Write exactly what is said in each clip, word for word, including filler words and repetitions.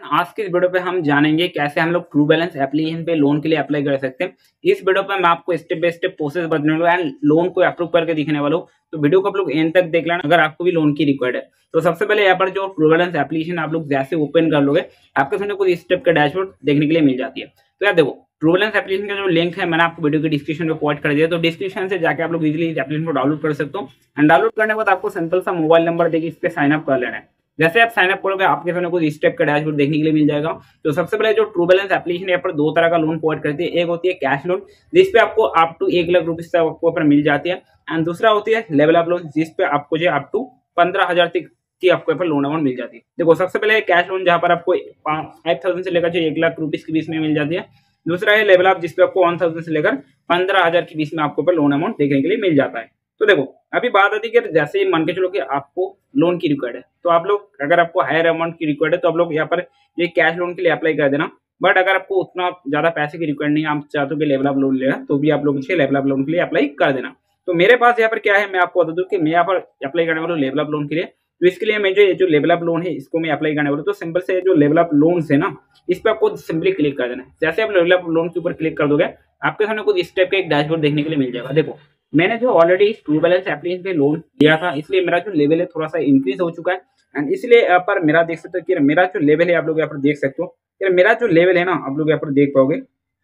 आज के इस वीडियो पे हम जानेंगे कैसे हम लोग ट्रू बैलेंस एप्लीकेशन पे लोन के लिए अप्लाई कर सकते हैं। इस वीडियो पे मैं आपको स्टेप बाय स्टेप प्रोसेस बताने वाला हूं एंड लोन को अप्रूव करके दिखाने वाला हूं। तो वीडियो को आप लोग एंड तक देख लेना अगर आपको भी लोन की रिक्वायर्ड है। तो सबसे पहले यहाँ पर जो ट्रू बैलेंस एप्लीकेशन आप लोग जैसे ओपन कर लोगे आपके सामने कुछ स्टेप का डैशबोर्ड देखने के लिए मिल जाती है। तो यार देखो, ट्रू बैलेंस एप्लीकेशन का जो लिंक है मैंने आपको वीडियो के डिस्क्रिप्शन में प्रोवाइड कर दिया, तो डिस्क्रिप्शन से जाकर आप लोग इजीली इस एप्लीकेशन को डाउनलोड कर सकते हो। एंड डाउनलोड करने के बाद आपको सिंपल सा मोबाइल नंबर देके इस पे साइन अप कर लेना है। जैसे आप साइन अप करोगे आपके सामने कुछ स्टेप का डैशबोर्ड देखने के लिए मिल जाएगा। तो सबसे पहले जो ट्रू बैलेंस एप्लीकेशन यहाँ पर दो तरह का लोन प्रोवाइड करती है। एक होती है कैश लोन जिसपे आपको अप टू एक लाख रुपीज तक आपको पर मिल जाती है, एंड दूसरा होती है लेवल अप लोन जिसपे आपको जो अप टू पंद्रह हजार तक की आपको पर लोन अमाउंट मिल जाती है। देखो, सबसे पहले कैश लोन जहाँ पर आपको फाइव थाउजेंड से लेकर जो एक लाख रुपीज के बीच में मिल जाती है। दूसरा है लेवल अप जिसपे आपको वन थाउजेंड से लेकर पंद्रह हजार के बीच में आपको पर लोन अमाउंट देखने के लिए मिल जाता है। तो देखो, अभी बात आती है कि जैसे ही मान के चलो कि आपको लोन की रिक्वायर्ड है, तो आप लोग अगर आपको हायर अमाउंट की रिक्वायर्ड है तो आप लोग यहाँ पर ये कैश लोन के लिए अप्लाई कर देना। बट अगर आपको उतना ज्यादा पैसे की रिक्वायर्ड नहीं, आप चाहते हो कि लेवल अप लोन लेना, तो भी आप लोग इसके लेवल अप लोन के लिए अप्लाई कर देना। तो मेरे पास यहाँ पर क्या है, मैं आपको बता दूं कि मैं यहाँ पर अप्लाई करने वाला हूँ लेवल अप लोन के लिए। तो इसके लिए मैं जो ये जो लेवल अप लोन है इसको मैं अप्लाई करने वाला हूँ। तो सिंपल से जो लेवल अप लोन है ना, इस पर आपको सिंपली क्लिक कर देना है। जैसे आप लेवल अप लोन के ऊपर क्लिक कर दोगे आपके सामने कुछ स्टेप का एक डैशबोर्ड देखने के लिए मिल जाएगा। देखो, मैंने जो ऑलरेडी ट्रू बैलेंस एप्लीकेशन पे लोन लिया था इसलिए मेरा जो लेवल है थोड़ा सा इंक्रीज हो चुका है। एंड इसलिए यहाँ पर मेरा देख सकते हो कि मेरा जो लेवल है आप लोग यहाँ पर देख सकते हो कि मेरा जो लेवल है ना आप लोग यहाँ पर देख पाओगे।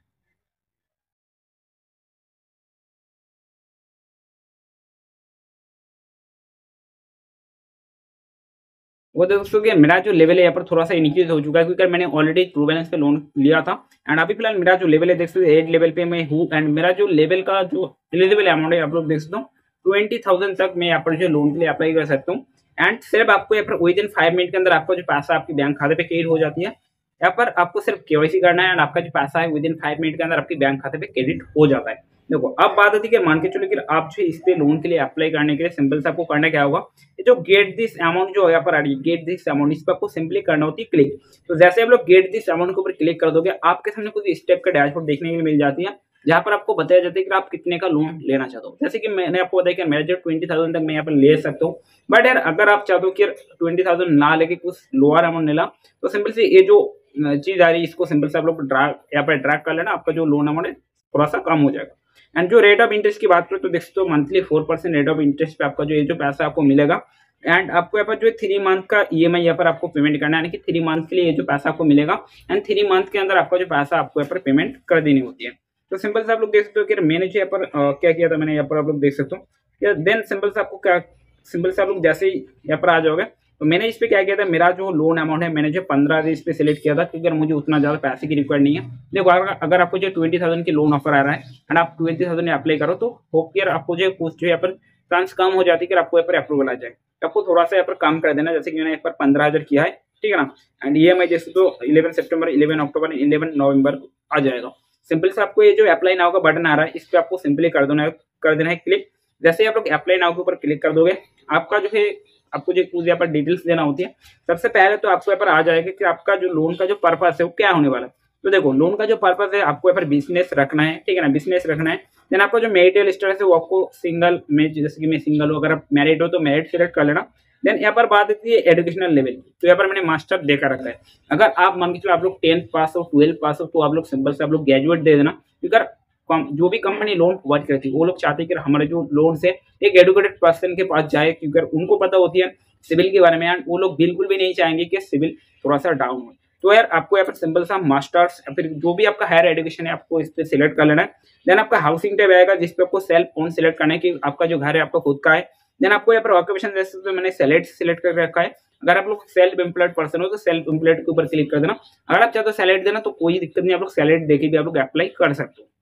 वो दोस्तों कि मेरा जो लेवल है यहाँ पर थोड़ा सा इंक्रीज हो चुका है क्योंकि मैंने ऑलरेडी ट्रू बैलेंस पे लोन लिया था। एंड अभी फिलहाल मेरा जो लेवल है देख सकते हो एट लेवल पे मैं हूँ। एंड मेरा जो लेवल का जो एलिजिबल अमाउंट है आप लोग देख सकते हो ट्वेंटी थाउजेंड तक मैं यहाँ पर जो लोन के लिए अप्लाई कर सकता हूँ। एंड सिर्फ आपको यहाँ पर विद इन फाइव मिनट के अंदर आपका जो पैसा आपके बैंक खाते पे क्रेडिट हो जाती है। यहाँ पर आपको सिर्फ केवाईसी करना है एंड आपका जो पैसा है विद इन फाइव मिनट के अंदर आपके बैंक खाते पे क्रेडिट हो जाता है। देखो, अब बात आती है कि मान के चलो कि आप जो इस पे लोन के लिए अप्लाई करने के लिए सिंपल से आपको करना क्या होगा, ये जो गेट दिस अमाउंट जो यहाँ पर आ रही है गेट दिस अमाउंट, इस पर आपको सिंपली करना होती है क्लिक। तो जैसे आप लोग गेट दिस अमाउंट के ऊपर क्लिक कर दोगे आपके सामने कुछ स्टेप का डैशबोर्ड देखने के लिए मिल जाती है जहाँ पर आपको बताया जाता है कि आप कितने का लोन लेना चाहते हो। जैसे कि मैंने आपको बताया कि मेरा जो ट्वेंटी थाउजेंड तक मैं यहाँ पर ले सकता हूँ। बट यार अगर आप चाहते हो कि ट्वेंटी थाउजेंड ना लेके कुछ लोअर अमाउंट लेना, तो सिंपल से ये जो चीज आ रही है इसको सिंपल से आप लोग ड्रैग यहाँ पर ड्रैग कर लेना, आपका जो लोन अमाउंट है थोड़ा सा कम हो जाएगा। एंड जो रेट ऑफ इंटरेस्ट की बात करें तो देखते हो monthly four percent rate of interest पे आपका जो ये जो पैसा आपको मिलेगा। एंड आपको यहाँ पर जो थ्री मंथ का ई एम आई यहाँ पर आपको पेमेंट करना है, यानी कि थ्री मंथ के लिए ये जो पैसा आपको मिलेगा एंड थ्री मंथ के अंदर आपका जो पैसा आपको यहाँ पर पेमेंट कर देनी होती है। तो सिंपल से आप लोग देख सकते हो कि मैंने जो यहाँ पर आ, क्या किया था, मैंने यहाँ पर आप लोग देख सकते हो। देन सिंपल से आपको क्या सिंपल से आप लोग जैसे ही यहाँ पर आ जाओगे तो मैंने इस पे क्या किया था, मेरा जो लोन अमाउंट है मैंने जो पंद्रह इस पे सिलेक्ट किया था क्योंकि मुझे उतना ज्यादा पैसे की रिक्वायर्ड नहीं है। देखो, अगर आपको जो ट्वेंटी थाउजेंड की लोन ऑफर आ रहा है एंड आप ट्वेंटी थाउजेंड अप्लाई करो तो होप कि आपको जो कुछ जो यहाँ पर चांस कम हो जाती है कि आपको यहाँ पर अप्रूवल आ जाए। आपको थोड़ा सा यहाँ पर कम कर देना, जैसे कि मैंने यहाँ पर पंद्रह हजार किया है, ठीक है ना। एंड ई एम आई जैसे तो eleven September eleven October eleven November आ जाएगा। सिंपल से आपको ये जो अप्लाई नाउ का बटन आ रहा है इस पर आपको सिंपली कर देना है कर देना है क्लिक। जैसे ही आप लोग अप्लाई नाउ के ऊपर क्लिक कर दोगे आपका जो है आपको जो कुछ यहाँ पर डिटेल्स देना होती है। सबसे पहले तो आपको यहाँ पर आ जाएगा कि आपका जो लोन का जो पर्पस है वो क्या होने वाला है। तो देखो, लोन का जो पर्पस है आपको यहाँ पर बिजनेस रखना है, ठीक है ना, बिजनेस रखना है। देन आपका जो मैरिटल स्टेटस है वो आपको सिंगल में, जैसे कि मैं सिंगल हूँ, अगर आप मैरिड हो तो मैरिड सिलेक्ट कर लेना। देन यहाँ पर बात आती है एजुकेशनल लेवल की, तो यहाँ पर मैंने मास्टर देखा रखा है। अगर आप मान के चलो आप लोग टेंथ पास हो ट्वेल्थ पास हो तो आप लोग सिंपल से आप लोग ग्रेजुएट दे देना, क्योंकि जो भी कंपनी लोन प्रोवाइड करती है वो लोग चाहते हैं कि हमारे जो लोन से एक एडुकेटेड पर्सन के पास जाए, क्योंकि उनको पता होती है सिविल के बारे में। एंड वो लोग बिल्कुल भी नहीं चाहेंगे कि सिविल थोड़ा सा डाउन हो। तो यार आपको यहाँ पर सिंपल सा मास्टर्स या फिर जो भी आपका हायर एजुकेशन है आपको इस पे सिलेक्ट कर लेना है। देन आपका हाउसिंग टैब आएगा जिसपे आपको सेल्फ ओन सिलेक्ट करना है कि आपका जो घर है आपका खुद का है। देन आपको यहाँ पर ऑक्यूपेशन जैसे तो मैंने सैलरी सिलेक्ट कर रखा है। अगर आप लोग सेल्फ एम्प्लॉयड पर्सन हो तो सेल्फ एम्प्लॉयड के ऊपर क्लिक कर देना। अगर आप चाहते हो सैलरी देना तो कोई दिक्कत नहीं, आप लोग सैलरी देके भी आप लोग अप्लाई कर सकते हो।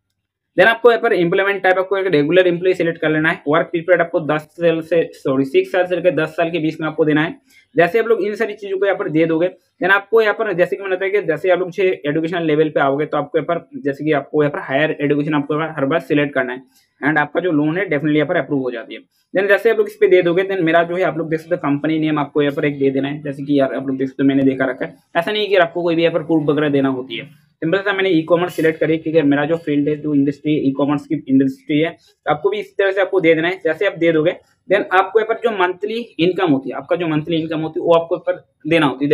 देन आपको यहाँ पर एम्प्लॉयमेंट टाइप आपको एक रेगुलर एम्प्लॉय सिलेक्ट कर लेना है। वर्क पीरियड आपको दस साल से सॉरी सिक्स साल से लेकर दस साल के बीच में आपको देना है। जैसे आप लोग इन सारी चीजों को यहाँ पर दे दोगे देन आपको यहाँ पर जैसे कि मैंने बताया कि जैसे आप लोग एजुकेशन लेवल पे आओगे तो आपको यहाँ पर जैसे कि आपको यहाँ पर हायर एजुकेशन आपको हर बार सिलेक्ट करना है एंड आपका जो लोन है डेफिनेटली यहाँ पर अप्रूव हो जाती है। देन जैसे आप लोग इस पे दे दोगे देन मेरा जो है आप लोग देख सकते हो कंपनी नेम आपको यहाँ पर एक दे देना है। जैसे कि यार आप लोग देख सकते हो मैंने देखा रखा है, ऐसा नहीं कि आपको कोई भी यहाँ पर प्रूफ वगैरह देना होती है। सिंपल सा मैंने ई कॉमर्स सिलेक्ट करी क्योंकि मेरा जो फील्ड है जो इंडस्ट्री ई कॉमर्स की इंडस्ट्री है, तो आपको भी इस तरह से आपको दे देना है। जैसे आप दे दोगे देन आपको यहाँ पर जो मंथली इनकम होती है, आपका जो मंथली इनकम होती है वो आपको ऊपर देना होती है। देखो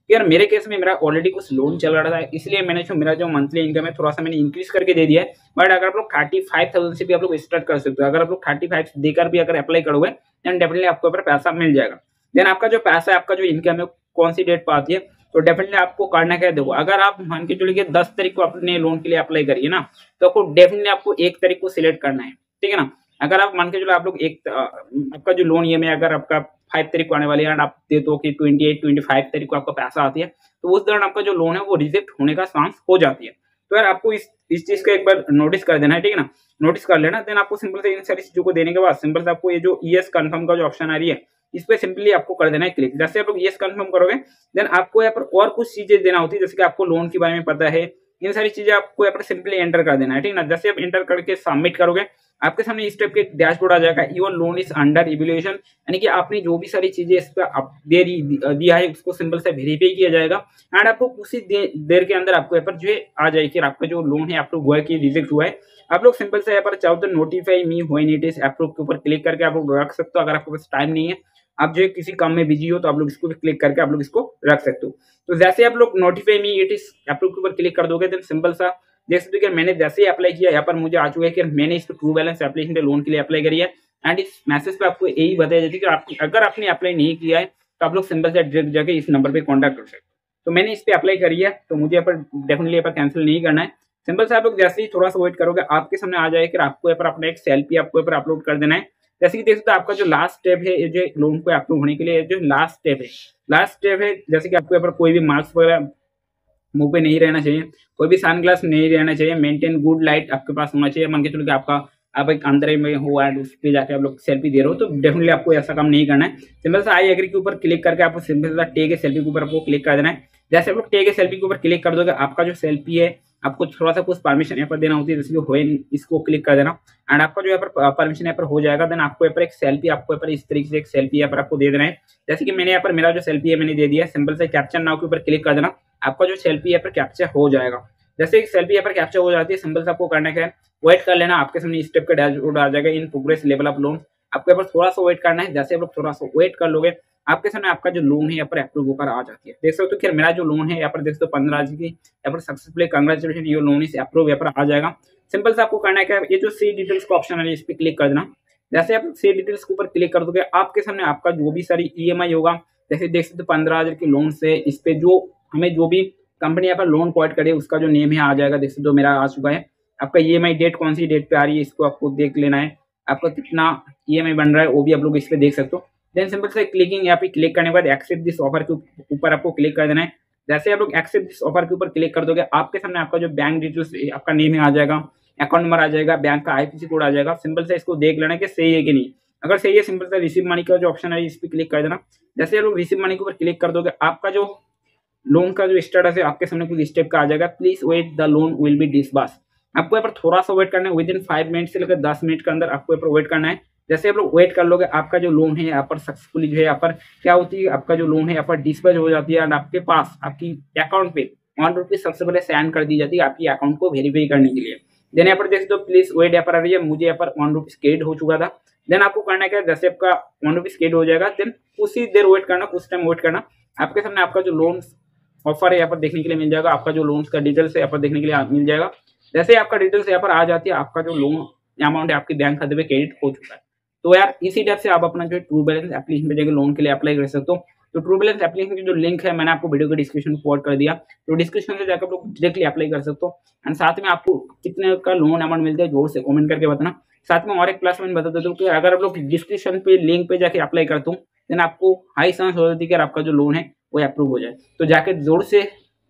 यार मेरे केस में मेरा ऑलरेडी कुछ लोन चल रहा था, इसलिए मैंने जो मेरा जो मंथली इनकम है थोड़ा सा मैंने इंक्रीज करके दे दिया है। बट अगर आप लोग थर्टी फाइव थाउजेंड से भी आप लोग स्टार्ट कर सकते हो, अगर आप लोग थर्टी फाइव देकर भी अगर अप्लाई करोगे देन डेफिनेटली आपको ऊपर पैसा मिल जाएगा। देन आपका जो पैसा है, आपका जो इनकम है कौन सी डेट पर आती है, तो डेफिनेटली आपको करना क्या है, देखो अगर आप मान के चलिए दस तारीख को अपने लोन के लिए अप्लाई करिए ना, तो आपको डेफिनेटली आपको एक तारीख को सिलेक्ट करना है, ठीक है ना। अगर आप मान के चलो आप लोग एक आपका जो लोन ई एम आई अगर आपका फाइव तारीख को आने वाली है एंड आप दे दो कि ट्वेंटी एट ट्वेंटी फाइव तारीख को आपका पैसा आती है, तो उस दौरान आपका जो लोन है वो रिजेक्ट होने का चांस हो जाती है। तो यार आपको इस इस चीज को एक बार नोटिस कर देना है, ठीक है ना, नोटिस कर लेना। देन आपको सिंपल से इन सारी चीजों को देने के बाद सिंपल से आपको ये जो यस कंफर्म का जो ऑप्शन आ रही है इस पे सिंपली आपको कर देना है क्लिक। जैसे आप लोग यस कंफर्म करोगे देन आपको यहाँ पर और कुछ चीजें देना होती है, जैसे कि आपको लोन के बारे में पता है, इन सारी चीजें आपको यहाँ पर सिंपली एंटर कर देना है, ठीक है ना। जैसे आप एंटर करके सबमिट करोगे आपके सामने इस टाइप के डैशबोर्ड आ जाएगा, your loan is under evaluation, यानी कि आपने जो भी सारी चीजें इस पर दे दिया है उसको सिंपल से वेरीफाई किया जाएगा एंड आपको उसी दे, देर के अंदर आपको यहाँ पर जो है आ जाएगी कि आपका जो लोन है अप्रूव हुआ है कि रिजेक्ट हुआ है। आप लोग सिंपल से यहाँ पर चाहो तो notify me when it is approve के ऊपर क्लिक करके आप लोग रख सकते हो। अगर आपके पास टाइम नहीं है, आप जो किसी काम में बिजी हो, तो आप लोग इसको क्लिक करके आप लोग इसको रख सकते हो। तो जैसे आप लोग notify me it is approve के ऊपर क्लिक कर दोगे देन सिंपल सा देख सकते हो कि मैंने जैसे ही अप्लाई किया यहाँ पर मुझे आ चुका है कि मैंने इस ट्रू बैलेंस एप्लीकेशन लोन के लिए अप्लाई करी है एंड इस मैसेज पे आपको यही बताया जाती है कि आप अगर आपने अप्लाई नहीं किया है तो आप लोग सिंपल से डायरेक्ट जाके इस नंबर पे कांटेक्ट कर सकते हो। तो मैंने इस पे अप्लाई करी है, तो मुझे यहाँ पर डेफिनेटली यहाँ पर कैंसिल नहीं करना है। सिंपल से आप लोग जैसे ही थोड़ा सा वेट करोगे आपके सामने आ जाएगा कि आपको यहाँ पर अपना एक सेल्फी आपको यहाँ पर अपलोड कर देना है। जैसे कि देख सकते हो आपका जो लास्ट स्टेप है ये जो लोन को अप्रूव होने के लिए जो लास्ट स्टेप है लास्ट स्टेप है जैसे कि आपको यहाँ पर कोई भी मार्क्स वगैरह मुंह पे नहीं रहना चाहिए, कोई भी सनग्लास नहीं रहना चाहिए, मेंटेन गुड लाइट आपके पास होना चाहिए। मान के चलो कि आपका आप एक अंदर में हो एंड उस पे जाके आप लोग सेल्फी दे रहे हो, तो डेफिनेटली आपको ऐसा काम नहीं करना है। सिंपल से आई एग्री के ऊपर क्लिक करके आपको सिंपल सा टेक ए सेल्फी के ऊपर आपको क्लिक कर देना है। जैसे आप लोग टेक ए सेल्फी के ऊपर क्लिक कर दोगे आपका जो सेल्फी है आपको थोड़ा सा कुछ परमिशन यहाँ पर देना होती है, जैसे कि व्हेन इसको क्लिक कर देना एंड आपका जो यहाँ पर परमिशन यहाँ पर हो जाएगा। देन आपको यहाँ पर एक सेल्फी आपको यहाँ पर इस तरीके से एक सेल्फी यहाँ पर आपको दे देना है। जैसे कि मैंने यहाँ पर मेरा जो सेल्फी है मैंने दे दिया, सिंपल से कैप्चर नाउ के ऊपर क्लिक कर देना, आपका जो सेल्फी यहाँ पर कैप्चर हो जाएगा। जैसे एक सेल्फी यहाँ पर कैप्चर हो जाती है सिंपल से आपको करना क्या है, वेट कर लेना, आपके सामने इस स्टेप का डैशबोर्ड आ जाएगा in progress level of loan. आपको यहाँ पर थोड़ा सा वेट करना है। जैसे आप लोग थोड़ा सा वेट कर लोगे आपके सामने आपका जो लोन है यहाँ पर अप्रूव होकर आ जाती है। देख सकते हो कि मेरा जो लोन है यहाँ पर देख सकते हो पंद्रह जी की यहाँ पर successfully congratulation your loan is approve यहाँ पर आ जाएगा। सिंपल से आपको करना है क्या, ये जो सी डिटेल्स का ऑप्शन है इस पर क्लिक कर देना। जैसे आप सी डिटेल्स के ऊपर क्लिक कर दोगे आपके सामने आपका जो भी सारी ई एम आई होगा, जैसे देख सकते हो पंद्रह हजार के लोन से इस पे जो हमें जो भी कंपनी यहाँ पर लोन प्रोवाइड करे उसका जो नेम है आ जाएगा। देख सकते हो मेरा आ चुका है। आपका ई एम आई डेट कौन सी डेट पे आ रही है इसको आपको देख लेना है, आपका कितना ई एम आई बन रहा है वो भी आप लोग इस पे देख सकते हो। देन सिंपल से क्लिकिंग यहाँ पे क्लिक करने के बाद एक्सेप्ट दिस ऑफर के ऊपर आपको क्लिक कर देना है। जैसे आप लोग एक्सेप्ट दिस ऑफर के ऊपर क्लिक कर दोगे आपके सामने आपका जो बैंक डिटेल्स आपका नेम है आ जाएगा, अकाउंट नंबर आ जाएगा, बैंक का आई पी सी कोड आ जाएगा। सिंपल से इसको देख लेना कि सही है कि नहीं। अगर सही है सिंपल से रिसीव मनी का जो ऑप्शन है इस पर क्लिक कर देना। जैसे आप लोग रिसीव मनी के ऊपर क्लिक कर दोगे आपका जो लोन का जो स्टेटस है आपके सामने कुछ स्टेप का आ जाएगा, please wait the loan will be disburse. आपको यहाँ पर थोड़ा सा वेट करना है, विद इन फाइव मिनट से लेकर दस मिनट के अंदर आपको यहाँ पर वेट करना है। जैसे आप लोग वेट कर लोगे आपका जो लोन है यहाँ पर सक्सेसफुली जो है यहाँ पर क्या होती है, आपका जो लोन है यहाँ पर डिस्पैच हो जाती है एंड आपके पास आपकी अकाउंट पे वन रुपीज सबसे पहले सेंड कर दी जाती है आपकी अकाउंट को वेरीफाई करने के लिए। देन यहाँ पर देख दो प्लीज वेट यहाँ पर आ रही है, मुझे यहाँ पर वन रुपीज क्रेडिट हो चुका था। देन आपको करना क्या, जैसे आपका वन रुपीज क्रेडिट हो जाएगा देन उसी देर वेट करना, कुछ टाइम वेट करना, आपके सामने आपका जो लोन ऑफर है यहाँ पर देखने के लिए मिल जाएगा, आपका जो लोन का डिटेल्स है यहाँ पर देखने के लिए मिल जाएगा। जैसे आपका डिटेल्स यहाँ पर आ जाती है आपका जो लोन अमाउंट है आपके बैंक खाते में क्रेडिट हो चुका है। तो यार इसी टाइप से आप अपना जो ट्रू बैलेंस एप्लीकेशन पे जाकर लोन के लिए अप्लाई कर सकते हो। तो ट्रू बैलेंस एप्लीकेशन की जो लिंक है मैंने आपको वीडियो के डिस्क्रिप्शन में फॉरवर्ड कर दिया, तो डिस्क्रिप्शन से जाकर आप लोग डायरेक्टली अप्लाई कर सकते हो। एंड साथ में आपको कितने का लोन अमाउंट मिलता है जोर से कमेंट करके बताना। साथ में और एक प्लस पॉइंट बता देता हूँ कि अगर आप लोग डिस्क्रिप्शन पे लिंक पे जाके अप्लाई करते हो देन आपको हाई चांस हो जाती है कि आपका जो लोन है वो अप्रूव हो जाए। तो जाके जोर से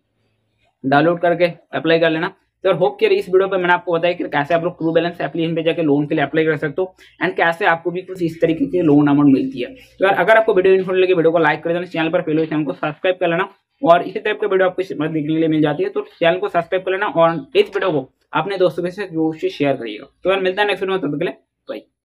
डाउनलोड करके अप्लाई कर लेना। तो होप कि इस वीडियो पे मैंने आपको बताया कि कैसे आप लोग ट्रू बैलेंस एप्लीकेशन पे जाके लोन के लिए अप्लाई कर सकते हो एंड कैसे आपको भी कुछ इस तरीके की लोन अमाउंट मिलती है। तो यार अगर आपको वीडियो इन्फॉर्मेटिव लगे वीडियो को लाइक कर देना, चैनल पर पहले चैनल को सब्सक्राइब कर लेना और इसी टाइप का वीडियो आपको देखने के लिए मिल जाती है। तो चैनल को सब्सक्राइब कर लेना और इस वीडियो को अपने दोस्तों के साथ जरूर से शेयर करिएगा। तो यार मिलता है नेक्स्ट वीडियो में, तब तक के लिए बाय।